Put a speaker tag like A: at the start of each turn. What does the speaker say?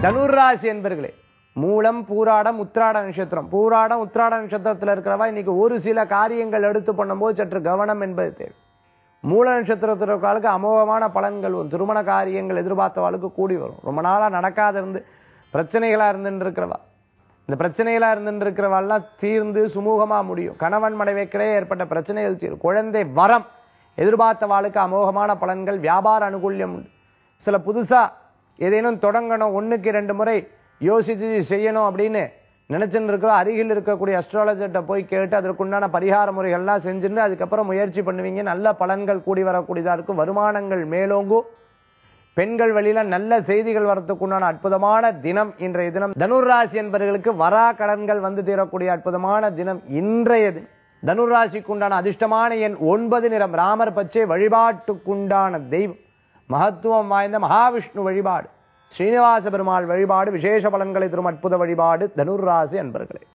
A: தனுராசி என்பர்களே, மூலம் பூராடம் உத்திராட நட்சத்திரம். பூராடம் உத்திராட நட்சத்திரத்தில் இருக்கிறவா இன்னைக்கு ஒரு சில காரியங்கள் எடுத்து பண்ணும்போது சற்று கவனம் என்பது தேவை. மூல நட்சத்திரத்திற்கு அமோகமான பலன்கள் வரும். திருமண காரியங்கள் எதிர்பார்த்தவாளுக்கு கூடி வரும். ரொம்ப நாளா நடக்காத இருந்து பிரச்சனைகளா இருந்துட்டு இருக்கிறவா, இந்த பிரச்சனைகளா இருந்துட்டு இருக்கிறவாள்லாம் தீர்ந்து சுமூகமா முடியும். கணவன் மனைவிக்கிடையே ஏற்பட்ட பிரச்சனைகள் தீரும். குழந்தை வரம் எதிர்பார்த்தவாளுக்கு அமோகமான பலன்கள். வியாபார அனுகூல்யம் உண்டு. சில புதுசா ஏதேனும் தொடங்கணும், 1க்கு 2 முறை யோசிச்சு செய்யணும் அப்படின்னு நினைச்சுன்னு இருக்கிறோம். அருகில் இருக்கக்கூடிய அஸ்ட்ராலஜர்கிட்ட போய் கேட்டு அதற்குண்டான பரிகார முறைகள்லாம் செஞ்சுட்டு அதுக்கப்புறம் முயற்சி பண்ணுவீங்க. நல்ல பலன்கள் கூடி வரக்கூடியதா இருக்கும். வருமானங்கள் மேலோங்கும். பெண்கள் வழியில நல்ல செய்திகள் வரத்துக்குண்டான அற்புதமான தினம் இன்றைய தினம். தனுராசி என்பவர்களுக்கு வரா கடன்கள் வந்து தீரக்கூடிய அற்புதமான தினம் இன்றைய தினம். தனுராசிக்குண்டான அதிர்ஷ்டமான எண் 9 நிறம் ராமர் பச்சை. வழிபாட்டுக்குண்டான தெய்வம் மகத்துவம் வாய்ந்த மகாவிஷ்ணு வழிபாடு, ஸ்ரீனிவாச பெருமாள் வழிபாடு விசேஷ பலன்களை தரும் அற்புத வழிபாடு தனுராசி அன்பர்களே.